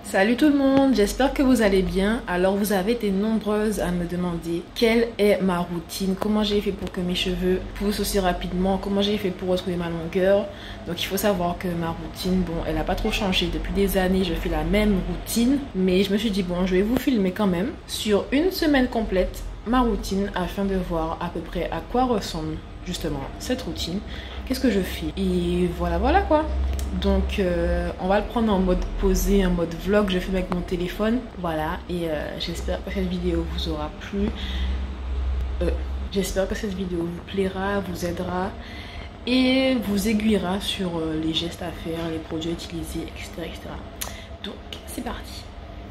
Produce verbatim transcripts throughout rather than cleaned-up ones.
Salut tout le monde, j'espère que vous allez bien. Alors vous avez été nombreuses à me demander quelle est ma routine, comment j'ai fait pour que mes cheveux poussent aussi rapidement, comment j'ai fait pour retrouver ma longueur. Donc il faut savoir que ma routine, bon, elle n'a pas trop changé. Depuis des années, je fais la même routine, mais je me suis dit bon, je vais vous filmer quand même sur une semaine complète ma routine afin de voir à peu près à quoi ressemble justement cette routine, qu'est-ce que je fais et voilà voilà quoi. Donc euh, on va le prendre en mode posé, en mode vlog, je fais avec mon téléphone, voilà. Et euh, j'espère que cette vidéo vous aura plu, euh, j'espère que cette vidéo vous plaira, vous aidera et vous aiguillera sur euh, les gestes à faire, les produits utilisés, etc, etc. Donc c'est parti.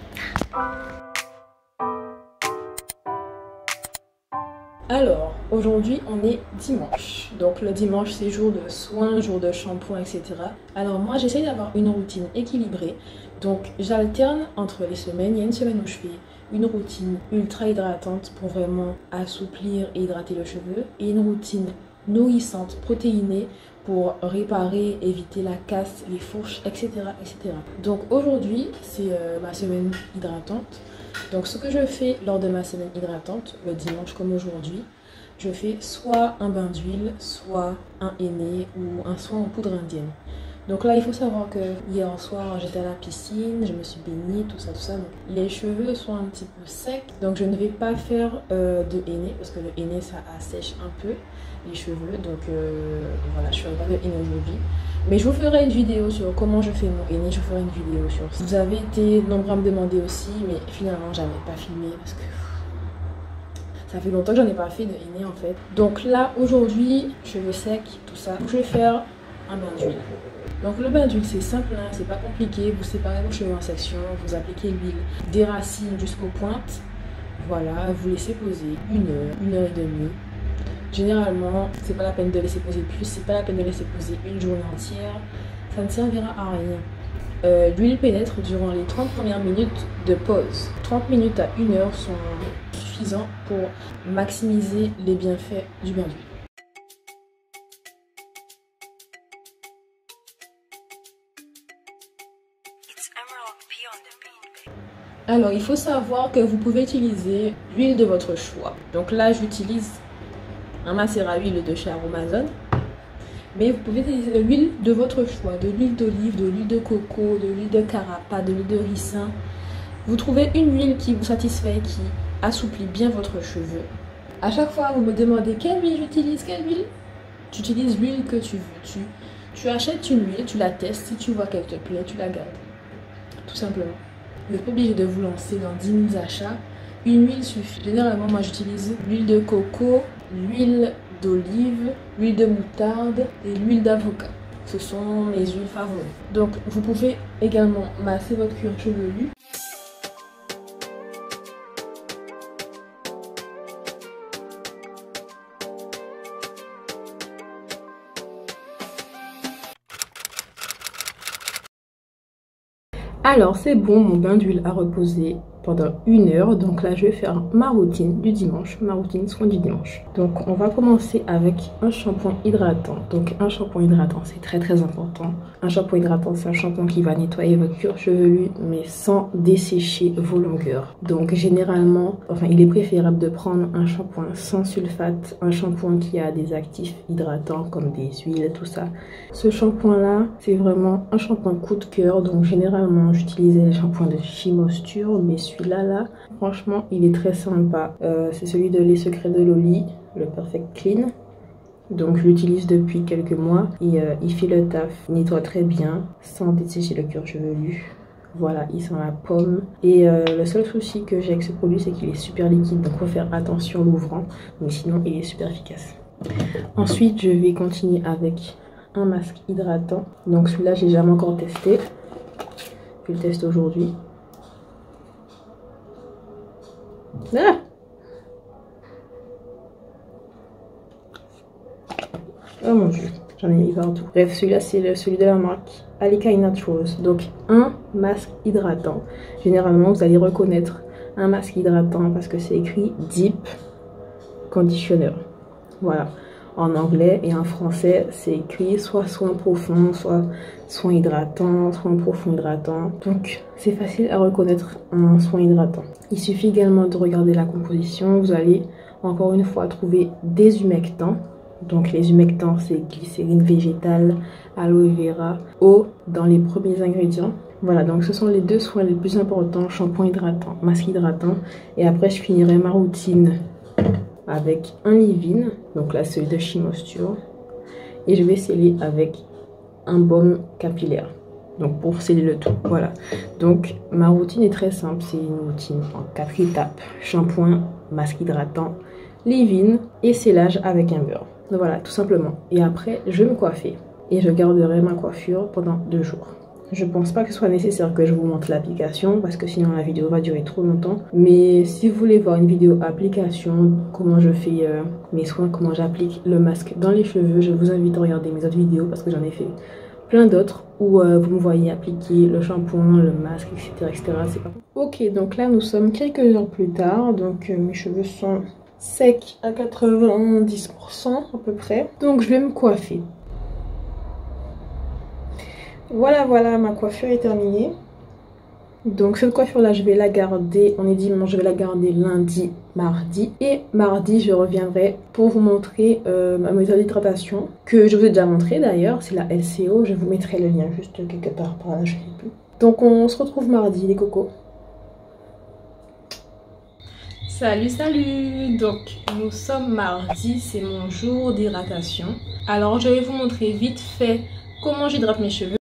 Alors, aujourd'hui on est dimanche, donc le dimanche c'est jour de soins, jour de shampoing, et cetera. Alors moi j'essaye d'avoir une routine équilibrée, donc j'alterne entre les semaines. Il y a une semaine où je fais une routine ultra hydratante pour vraiment assouplir et hydrater le cheveu, et une routine nourrissante, protéinée pour réparer, éviter la casse, les fourches, et cetera et cetera. Donc aujourd'hui c'est euh, ma semaine hydratante. Donc ce que je fais lors de ma semaine hydratante, le dimanche comme aujourd'hui, je fais soit un bain d'huile, soit un henné ou un soin en poudre indienne. Donc là il faut savoir que hier soir j'étais à la piscine, je me suis baignée, tout ça, tout ça. Donc les cheveux sont un petit peu secs, donc je ne vais pas faire euh, de henné parce que le henné ça assèche un peu les cheveux. Donc euh, voilà, je ne ferai pas de henné aujourd'hui. Mais je vous ferai une vidéo sur comment je fais mon henné, je vous ferai une vidéo sur ça. Vous avez été nombreux à me demander aussi, mais finalement j'avais pas filmé parce que ça fait longtemps que j'en ai pas fait de henné en fait. Donc là aujourd'hui, cheveux secs, tout ça, je vais faire un bain d'huile. Donc le bain d'huile c'est simple, hein, c'est pas compliqué. Vous séparez vos cheveux en sections, vous appliquez l'huile des racines jusqu'aux pointes. Voilà, vous laissez poser une heure, une heure et demie. Généralement, c'est pas la peine de laisser poser plus, c'est pas la peine de laisser poser une journée entière, ça ne servira à rien. Euh, L'huile pénètre durant les trente premières minutes de pause. trente minutes à une heure sont suffisants pour maximiser les bienfaits du bain d'huile. Alors, il faut savoir que vous pouvez utiliser l'huile de votre choix. Donc là, j'utilise un mascara à huile de chez Aromazone. Mais vous pouvez utiliser de l'huile de votre choix, de l'huile d'olive, de l'huile de coco, de l'huile de carapa, de l'huile de ricin. Vous trouvez une huile qui vous satisfait, qui assouplit bien votre cheveu. À chaque fois, vous me demandez quelle huile j'utilise, quelle huile. Tu utilises l'huile que tu veux. Tu, tu achètes une huile, tu la testes, si tu vois qu'elle te plaît, tu la gardes. Tout simplement. Vous n'êtes pas obligé de vous lancer dans dix mille achats. Une huile suffit. Généralement, moi j'utilise l'huile de coco, l'huile d'olive, l'huile de moutarde et l'huile d'avocat. Ce sont mes huiles favorites. Donc vous pouvez également masser votre cuir chevelu. Alors c'est bon, mon bain d'huile a reposé pendant une heure. Donc là je vais faire ma routine du dimanche, ma routine soin du dimanche. Donc on va commencer avec un shampoing hydratant. Donc un shampoing hydratant c'est très très important. Un shampoing hydratant c'est un shampoing qui va nettoyer votre cuir chevelu mais sans dessécher vos longueurs. Donc généralement, enfin il est préférable de prendre un shampoing sans sulfate, un shampoing qui a des actifs hydratants comme des huiles, tout ça. Ce shampoing là c'est vraiment un shampoing coup de cœur. Donc généralement j'utilisais les shampoings de Chimosture, mais celui-là, là, franchement, il est très sympa. Euh, c'est celui de Les Secrets de Loli, le Perfect Clean. Donc, je l'utilise depuis quelques mois et euh, il fait le taf, il nettoie très bien, sans dessécher le cuir chevelu. Voilà, il sent la pomme. Et euh, le seul souci que j'ai avec ce produit, c'est qu'il est super liquide, donc il faut faire attention l'ouvrant. Mais sinon, il est super efficace. Ensuite, je vais continuer avec un masque hydratant. Donc, celui-là, j'ai jamais encore testé. Je le teste aujourd'hui. Ah! Oh mon dieu, j'en ai mis partout. Bref, celui-là c'est celui de la marque Alikai Naturals. Donc un masque hydratant. Généralement vous allez reconnaître un masque hydratant parce que c'est écrit Deep Conditioner. Voilà. en anglais et en français c'est écrit soit soin profond, soit soin hydratant, soin profond hydratant. Donc c'est facile à reconnaître un soin hydratant. Il suffit également de regarder la composition. Vous allez encore une fois trouver des humectants. Donc les humectants c'est glycérine végétale, aloe vera, eau dans les premiers ingrédients. Voilà, donc ce sont les deux soins les plus importants, shampoing hydratant, masque hydratant. Et après je finirai ma routine avec un leave-in, donc là celui de She Moisture. Et je vais sceller avec un baume capillaire, donc pour sceller le tout. Voilà, donc ma routine est très simple, c'est une routine en quatre étapes: shampoing, masque hydratant, leave-in et scellage avec un beurre. Donc voilà, tout simplement. Et après je vais me coiffer et je garderai ma coiffure pendant deux jours. Je pense pas que ce soit nécessaire que je vous montre l'application parce que sinon la vidéo va durer trop longtemps. Mais si vous voulez voir une vidéo application, comment je fais euh, mes soins, comment j'applique le masque dans les cheveux, je vous invite à regarder mes autres vidéos parce que j'en ai fait plein d'autres où euh, vous me voyez appliquer le shampoing, le masque, et cetera et cetera. C'est pas... Ok, donc là nous sommes quelques heures plus tard, donc euh, mes cheveux sont secs à quatre-vingt-dix pour cent à peu près. Donc je vais me coiffer. Voilà, voilà, ma coiffure est terminée. Donc cette coiffure là je vais la garder, on est dimanche, je vais la garder lundi, mardi. Et mardi je reviendrai pour vous montrer euh, ma méthode d'hydratation que je vous ai déjà montré d'ailleurs, c'est la L C O. Je vous mettrai le lien juste quelque part par là, je ne sais plus. Donc on se retrouve mardi les cocos. Salut, salut! Donc nous sommes mardi, c'est mon jour d'hydratation. Alors je vais vous montrer vite fait comment j'hydrate mes cheveux.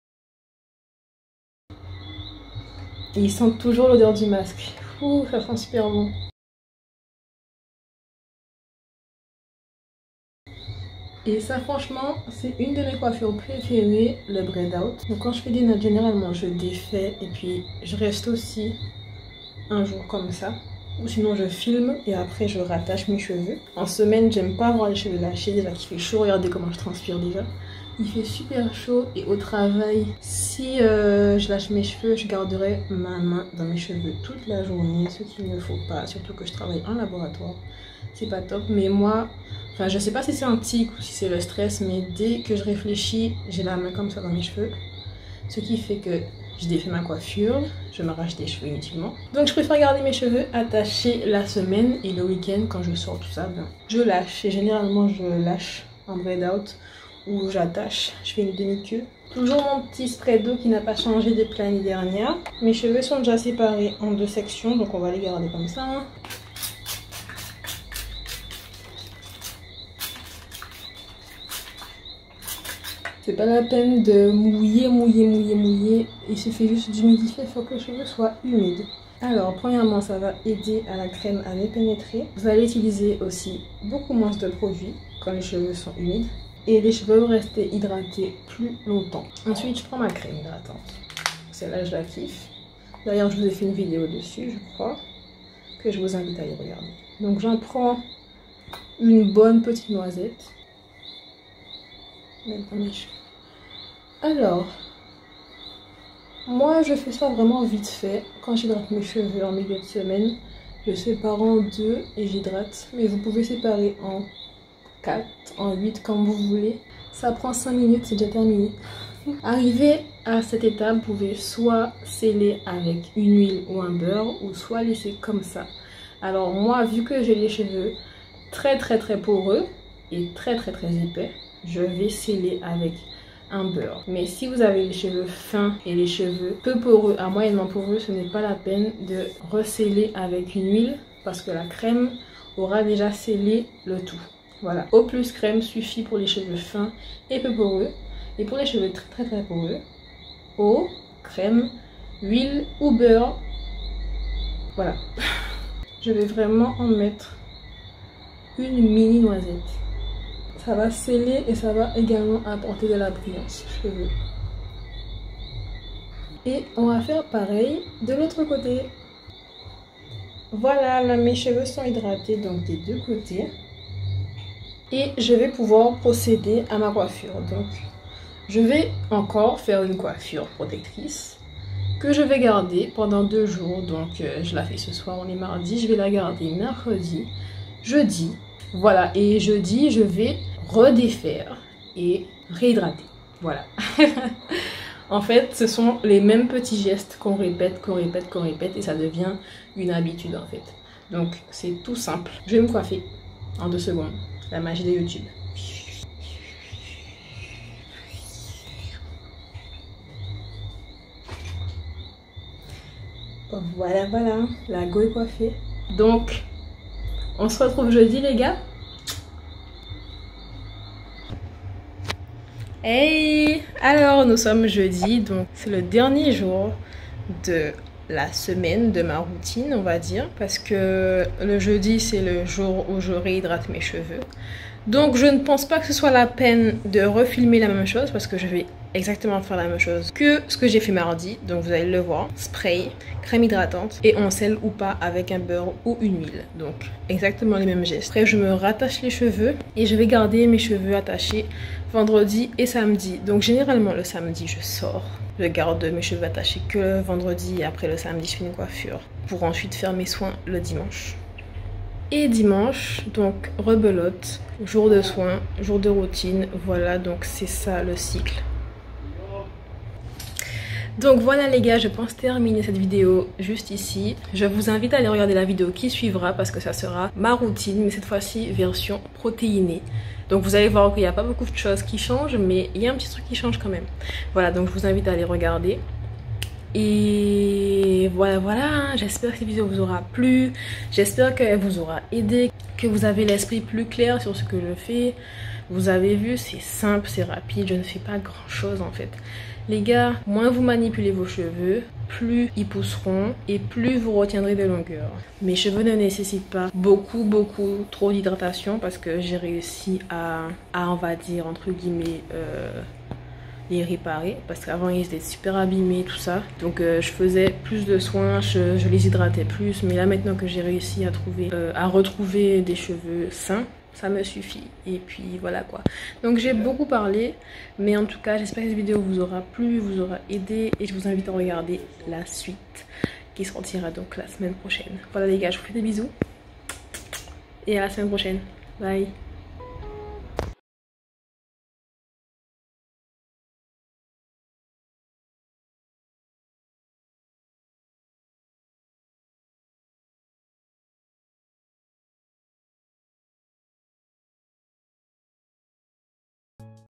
Ils sentent toujours l'odeur du masque. Ouh, ça sent super bon. Et ça franchement, c'est une de mes coiffures préférées, le braid out. Donc quand je fais des notes, généralement je défais et puis je reste aussi un jour comme ça. Ou sinon je filme et après je rattache mes cheveux. En semaine, j'aime pas avoir les cheveux lâchés, déjà qu'il fait chaud, regardez comment je transpire déjà. Il fait super chaud et au travail, si euh, je lâche mes cheveux, je garderai ma main dans mes cheveux toute la journée, ce qu'il ne faut pas, surtout que je travaille en laboratoire. C'est pas top, mais moi, enfin je sais pas si c'est un tic ou si c'est le stress, mais dès que je réfléchis, j'ai la main comme ça dans mes cheveux. Ce qui fait que je défais ma coiffure, je m'arrache des cheveux inutilement. Donc je préfère garder mes cheveux attachés la semaine et le week-end quand je sors tout ça, ben, je lâche. Et généralement je lâche en braid out où j'attache, je fais une demi-queue. Toujours mon petit spray d'eau qui n'a pas changé depuis l'année dernière. Mes cheveux sont déjà séparés en deux sections, donc on va les garder comme ça. C'est pas la peine de mouiller, mouiller, mouiller, mouiller. Il suffit juste d'humidifier, il faut que les cheveux soient humides. Alors, premièrement, ça va aider à la crème à mieux pénétrer. Vous allez utiliser aussi beaucoup moins de produits quand les cheveux sont humides. Et les cheveux vont rester hydratés plus longtemps. Ensuite, je prends ma crème hydratante. Celle-là, je la kiffe. D'ailleurs, je vous ai fait une vidéo dessus, je crois, que je vous invite à y regarder. Donc, j'en prends une bonne petite noisette. Mettre dans mes cheveux. Alors, moi, je fais ça vraiment vite fait. Quand j'hydrate mes cheveux en milieu de semaine, je sépare en deux et j'hydrate. Mais vous pouvez séparer en quatre, en huit, comme vous voulez. Ça prend cinq minutes, c'est déjà terminé. Arrivé à cette étape, vous pouvez soit sceller avec une huile ou un beurre, ou soit laisser comme ça. Alors moi, vu que j'ai les cheveux très très très poreux et très très très épais, je vais sceller avec un beurre. Mais si vous avez les cheveux fins et les cheveux peu poreux à moyennement poreux, ce n'est pas la peine de resceller avec une huile parce que la crème aura déjà scellé le tout. Voilà, eau plus crème suffit pour les cheveux fins et peu poreux. Et pour les cheveux très très très poreux, eau, crème, huile ou beurre. Voilà. Je vais vraiment en mettre une mini noisette. Ça va sceller et ça va également apporter de la brillance aux cheveux. Et on va faire pareil de l'autre côté. Voilà, là mes cheveux sont hydratés donc des deux côtés. Et je vais pouvoir procéder à ma coiffure. Donc je vais encore faire une coiffure protectrice que je vais garder pendant deux jours. Donc euh, je la fais ce soir, on est mardi, je vais la garder mercredi, jeudi Voilà, et jeudi, je vais redéfaire et réhydrater. Voilà. En fait, ce sont les mêmes petits gestes qu'on répète, qu'on répète, qu'on répète et ça devient une habitude en fait. Donc, c'est tout simple. Je vais me coiffer en deux secondes. La magie de YouTube. Voilà, voilà. La go est coiffée. Donc, on se retrouve jeudi les gars. Hey! Alors, nous sommes jeudi, donc c'est le dernier jour de la semaine de ma routine, on va dire. Parce que le jeudi, c'est le jour où je réhydrate mes cheveux. Donc, je ne pense pas que ce soit la peine de refilmer la même chose parce que je vais exactement faire la même chose que ce que j'ai fait mardi. Donc, vous allez le voir. Spray, crème hydratante et on sel ou pas avec un beurre ou une huile. Donc, exactement les mêmes gestes. Après, je me rattache les cheveux et je vais garder mes cheveux attachés vendredi et samedi. Donc, généralement, le samedi, je sors. Je garde mes cheveux attachés que le vendredi et après le samedi, je fais une coiffure pour ensuite faire mes soins le dimanche. Et dimanche, donc rebelote, jour de soins, jour de routine, voilà, donc c'est ça le cycle. Donc voilà les gars, je pense terminer cette vidéo juste ici. Je vous invite à aller regarder la vidéo qui suivra parce que ça sera ma routine, mais cette fois-ci version protéinée. Donc vous allez voir qu'il n'y a pas beaucoup de choses qui changent, mais il y a un petit truc qui change quand même. Voilà, donc je vous invite à aller regarder. Et voilà, voilà, j'espère que cette vidéo vous aura plu, j'espère qu'elle vous aura aidé, que vous avez l'esprit plus clair sur ce que je fais. Vous avez vu, c'est simple, c'est rapide, je ne fais pas grand chose en fait. Les gars, moins vous manipulez vos cheveux, plus ils pousseront et plus vous retiendrez de longueur. Mes cheveux ne nécessitent pas beaucoup, beaucoup trop d'hydratation parce que j'ai réussi à, à, on va dire, entre guillemets, euh, les réparer parce qu'avant ils étaient super abîmés tout ça, donc euh, je faisais plus de soins, je, je les hydratais plus, mais là maintenant que j'ai réussi à trouver euh, à retrouver des cheveux sains, ça me suffit. Et puis voilà quoi, donc j'ai beaucoup parlé, mais en tout cas j'espère que cette vidéo vous aura plu, vous aura aidé et je vous invite à regarder la suite qui sortira donc la semaine prochaine. Voilà les gars, je vous fais des bisous et à la semaine prochaine, bye.